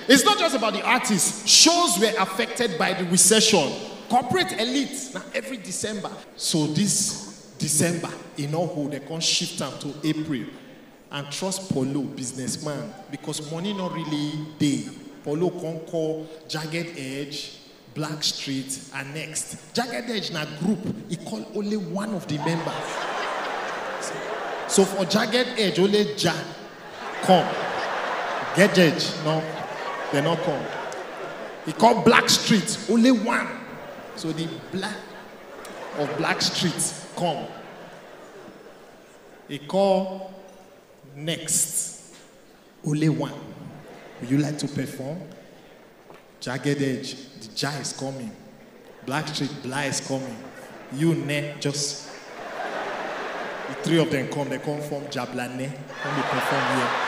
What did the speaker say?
It's not just about the artists. Shows were affected by the recession. Corporate elite, now every December. So this December, in all who they can shift them to April. And trust Paulo, businessman, because money not really day. Paulo can call Jagged Edge, Black Street, and next. Jagged Edge in a group, he called only one of the members. So for Jagged Edge, only Ja come. Get Edge, no, they not come. He called Black Street, only one. So the black of Black Street come. He called next, only one. Would you like to perform? Jagged Edge, the Ja is coming. Black Street, Bla is coming. You, Ne, just... The three of them come, they come from Jablane, come to perform here.